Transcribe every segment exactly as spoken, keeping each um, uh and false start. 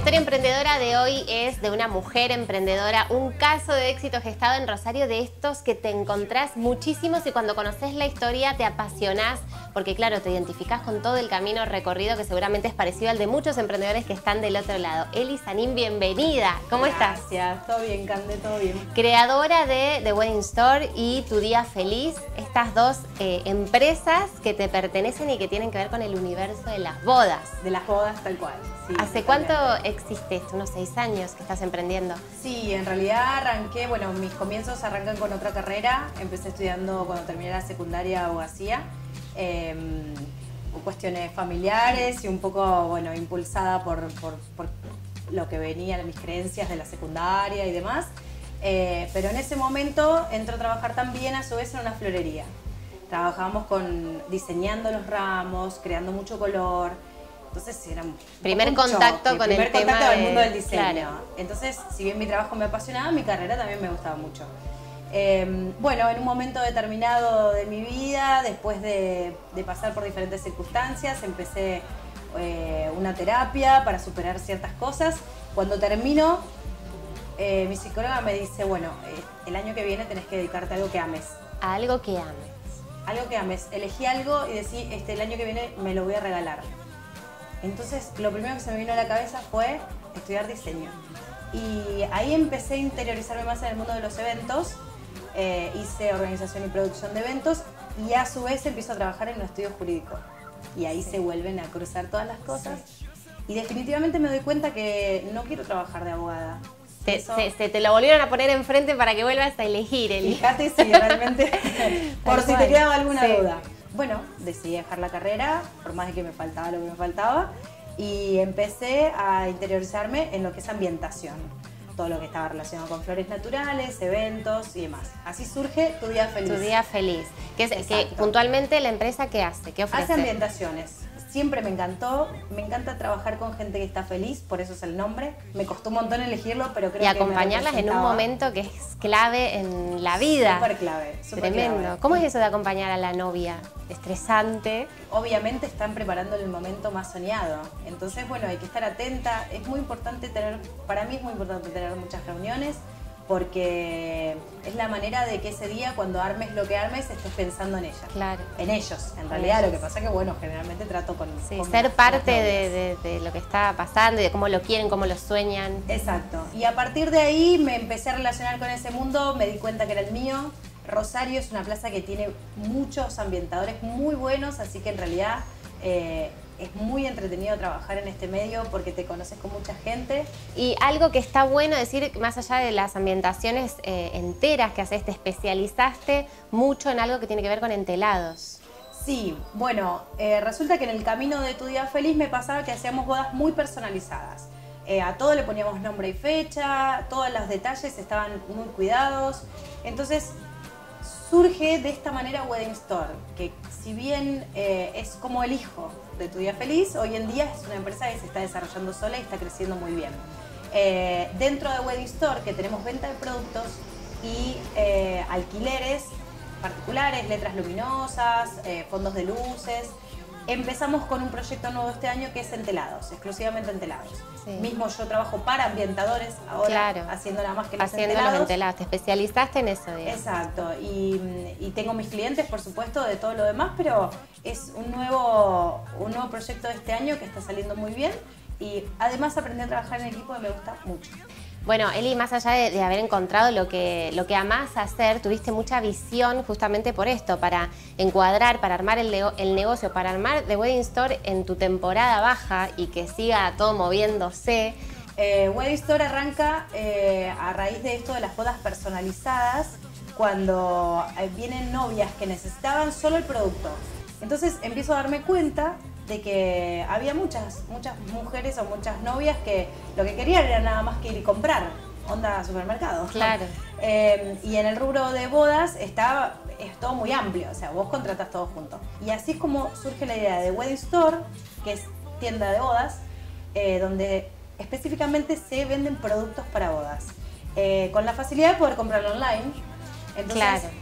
historia emprendedora de hoy es de una mujer emprendedora, un caso de éxito gestado en Rosario, de estos que te encontrás muchísimos y cuando conoces la historia te apasionás, porque claro, te identificás con todo el camino recorrido que seguramente es parecido al de muchos emprendedores que están del otro lado. Eli Sanín, bienvenida. ¿Cómo Gracias. estás? Gracias, todo bien, Cande, todo bien. Creadora de The Wedding Store y Tu Día Feliz, estas dos eh, empresas que te pertenecen y que tienen que ver con el universo de las bodas. De las bodas, tal cual. Sí, ¿Hace totalmente. cuánto existe esto? ¿Unos seis años que estás emprendiendo? Sí, en realidad arranqué, bueno, mis comienzos arrancan con otra carrera. Empecé estudiando cuando terminé la secundaria abogacía. Eh, cuestiones familiares y un poco, bueno, impulsada por, por, por lo que venían mis creencias de la secundaria y demás. Eh, pero en ese momento entró a trabajar también a su vez en una florería. Trabajábamos con, diseñando los ramos, creando mucho color. Entonces era un primer un contacto choque, con primer el tema contacto de, del mundo del diseño. Claro. Entonces, si bien mi trabajo me apasionaba, mi carrera también me gustaba mucho. Eh, bueno, en un momento determinado de mi vida, después de, de pasar por diferentes circunstancias, empecé eh, una terapia para superar ciertas cosas. Cuando termino, eh, mi psicóloga me dice, bueno, eh, el año que viene tenés que dedicarte a algo que ames. A algo que ames. Algo que ames. Elegí algo y decí, este, el año que viene me lo voy a regalar. Entonces, lo primero que se me vino a la cabeza fue estudiar diseño. Y ahí empecé a interiorizarme más en el mundo de los eventos. Eh, hice organización y producción de eventos y a su vez empiezo a trabajar en un estudio jurídico. Y ahí sí. se vuelven a cruzar todas las cosas. Sí. Y definitivamente me doy cuenta que no quiero trabajar de abogada. Te, Eso, se, se te lo volvieron a poner enfrente para que vuelvas a elegir, Eli. Fíjate si realmente, por si te quedaba alguna sí. duda. Bueno, decidí dejar la carrera, por más de que me faltaba lo que me faltaba, y empecé a interiorizarme en lo que es ambientación. Todo lo que estaba relacionado con flores naturales, eventos y demás. Así surge Tu Día Feliz. Tu Día Feliz. Que, es, que puntualmente la empresa, ¿qué hace? ¿Qué ofrece? Hace ambientaciones. Siempre me encantó, me encanta trabajar con gente que está feliz, por eso es el nombre. Me costó un montón elegirlo, pero creo que Y acompañarlas en un momento que es clave en la vida. Súper clave, súper Tremendo. clave. ¿Cómo es eso de acompañar a la novia? Estresante. Obviamente están preparando el momento más soñado. Entonces, bueno, hay que estar atenta. Es muy importante tener, para mí es muy importante tener muchas reuniones, porque es la manera de que ese día, cuando armes lo que armes, estés pensando en ella. Claro. En ellos, en realidad. ellos. Lo que pasa que, bueno, generalmente trato con... Sí, con ser las, parte las de, de, de lo que está pasando y de cómo lo quieren, cómo lo sueñan. Exacto. Y a partir de ahí me empecé a relacionar con ese mundo, me di cuenta que era el mío. Rosario es una plaza que tiene muchos ambientadores muy buenos, así que en realidad eh, es muy entretenido trabajar en este medio porque te conoces con mucha gente. Y algo que está bueno decir, más allá de las ambientaciones eh, enteras que haces, te especializaste mucho en algo que tiene que ver con entelados. Sí, bueno, eh, resulta que en el camino de Tu Día Feliz me pasaba que hacíamos bodas muy personalizadas. Eh, a todo le poníamos nombre y fecha, todos los detalles estaban muy cuidados. Entonces surge de esta manera Wedding Store, que si bien eh, es como el hijo de Tu Día Feliz, hoy en día es una empresa que se está desarrollando sola y está creciendo muy bien. Eh, dentro de Wedding Store, que tenemos venta de productos y eh, alquileres particulares, letras luminosas, eh, fondos de luces. Empezamos con un proyecto nuevo este año que es entelados, exclusivamente entelados. Sí. Mismo yo trabajo para ambientadores ahora, claro. haciendo nada más que los haciendo entelados. los entelados, te especializaste en eso, digamos. Exacto, y, y tengo mis clientes, por supuesto, de todo lo demás, pero es un nuevo, un nuevo proyecto de este año que está saliendo muy bien y además aprendí a trabajar en equipo que me gusta mucho. Bueno, Eli, más allá de, de haber encontrado lo que, lo que amás hacer, tuviste mucha visión justamente por esto, para encuadrar, para armar el, el negocio, para armar The Wedding Store en tu temporada baja y que siga todo moviéndose. Eh, Wedding Store arranca eh, a raíz de esto de las bodas personalizadas, cuando eh, vienen novias que necesitaban solo el producto. Entonces empiezo a darme cuenta de que había muchas, muchas mujeres o muchas novias que lo que querían era nada más que ir y comprar, onda supermercado. Claro. Eh, y en el rubro de bodas está, es todo muy amplio, o sea, vos contratas todo junto. Y así es como surge la idea de Wedding Store, que es tienda de bodas, eh, donde específicamente se venden productos para bodas. Eh, con la facilidad de poder comprarlo online. Entonces, claro.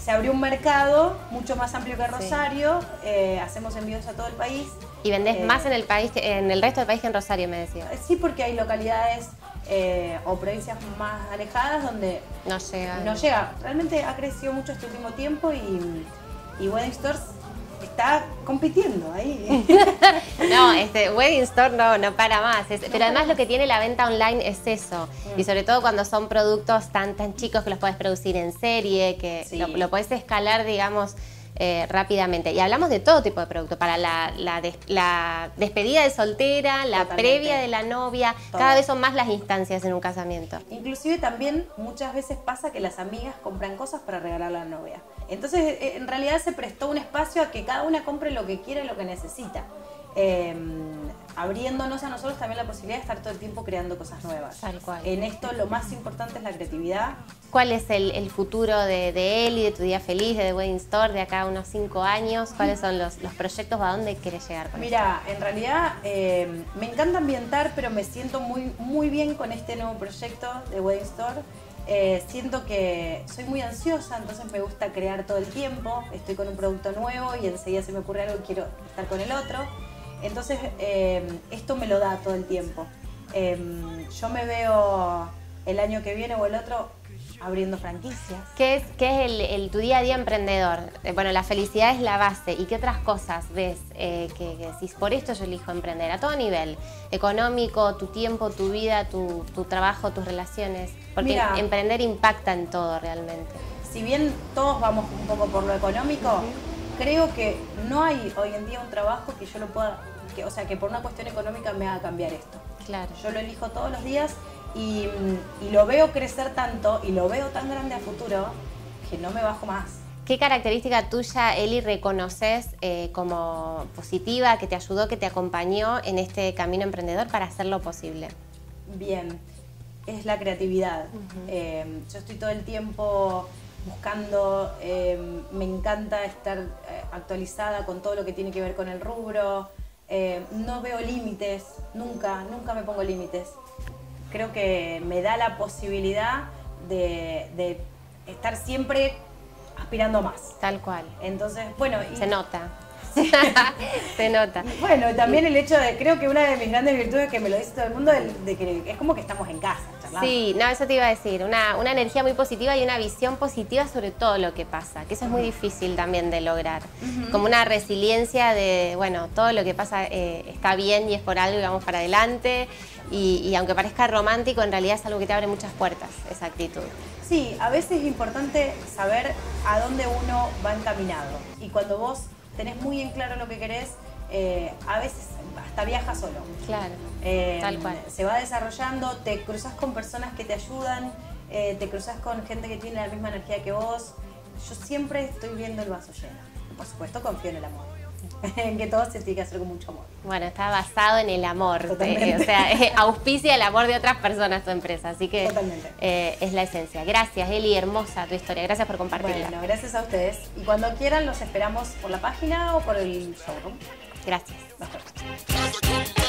se abrió un mercado mucho más amplio que Rosario, sí. eh, hacemos envíos a todo el país. ¿Y vendés eh, más en el país que, en el resto del país que en Rosario, me decía? Sí, porque hay localidades eh, o provincias más alejadas donde no llega. No llega. Realmente ha crecido mucho este último tiempo y, y Wedding Stores está compitiendo ahí. No, este Wedding Store no, no para más. Es, no pero además más. Lo que tiene la venta online es eso. Mm. Y sobre todo cuando son productos tan, tan chicos que los puedes producir en serie, que sí. lo, lo puedes escalar, digamos, eh, rápidamente. Y hablamos de todo tipo de producto. Para la, la, des, la despedida de soltera, la Totalmente. previa de la novia. Todo. Cada vez son más las instancias en un casamiento. Inclusive también muchas veces pasa que las amigas compran cosas para regalarle a la novia. Entonces, en realidad se prestó un espacio a que cada una compre lo que quiere y lo que necesita. Eh, abriéndonos a nosotros también la posibilidad de estar todo el tiempo creando cosas nuevas. Tal cual. En esto lo más importante es la creatividad. ¿Cuál es el, el futuro de, de Eli, de Tu Día Feliz, de The Wedding Store, de acá a unos cinco años? ¿Cuáles son los, los proyectos? ¿A dónde quieres llegar con Mira, esto? En realidad eh, me encanta ambientar, pero me siento muy, muy bien con este nuevo proyecto de Wedding Store. Eh, siento que soy muy ansiosa, entonces me gusta crear todo el tiempo. Estoy con un producto nuevo y enseguida se me ocurre algo y quiero estar con el otro. Entonces eh, esto me lo da todo el tiempo. Eh, yo me veo el año que viene o el otro abriendo franquicias. ¿Qué es, qué es el, el tu día a día emprendedor? Eh, bueno, la felicidad es la base. ¿Y qué otras cosas ves eh, que, que decís, por esto yo elijo emprender? A todo nivel, económico, tu tiempo, tu vida, tu, tu trabajo, tus relaciones. Porque Mira, emprender impacta en todo realmente. Si bien todos vamos un poco por lo económico, uh-huh. creo que no hay hoy en día un trabajo que yo lo pueda, que, o sea, que por una cuestión económica me haga cambiar esto. Claro. Yo lo elijo todos los días y, y lo veo crecer tanto y lo veo tan grande a futuro que no me bajo más. ¿Qué característica tuya, Eli, reconoces eh, como positiva, que te ayudó, que te acompañó en este camino emprendedor para hacerlo posible? Bien, es la creatividad. Uh-huh. eh, yo estoy todo el tiempo buscando, eh, me encanta estar eh, actualizada con todo lo que tiene que ver con el rubro. Eh, no veo límites, nunca, nunca me pongo límites. Creo que me da la posibilidad de, de estar siempre aspirando más. Tal cual. Entonces, bueno... Y... Se nota. Se nota. Bueno, también el hecho de, creo que una de mis grandes virtudes, que me lo dice todo el mundo, de, de que es como que estamos en casa, charlando. Sí, no, eso te iba a decir, una, una energía muy positiva y una visión positiva sobre todo lo que pasa, que eso es muy difícil también de lograr. Uh-huh. Como una resiliencia de, bueno, todo lo que pasa eh, está bien y es por algo y vamos para adelante. Y, y aunque parezca romántico, en realidad es algo que te abre muchas puertas, esa actitud. Sí, a veces es importante saber a dónde uno va encaminado. Y cuando vos tenés muy en claro lo que querés, eh, a veces hasta viajas solo. Claro, eh, tal cual. Se va desarrollando, te cruzas con personas que te ayudan, eh, te cruzas con gente que tiene la misma energía que vos. Yo siempre estoy viendo el vaso lleno. Por supuesto, confío en el amor. En que todo se tiene que hacer con mucho amor. Bueno, está basado en el amor. Eh, o sea, eh, auspicia el amor de otras personas tu empresa. Así que eh, es la esencia. Gracias, Eli, hermosa tu historia. Gracias por compartirla. Bueno, gracias a ustedes. Y cuando quieran los esperamos por la página o por el showroom. Gracias. Bastante.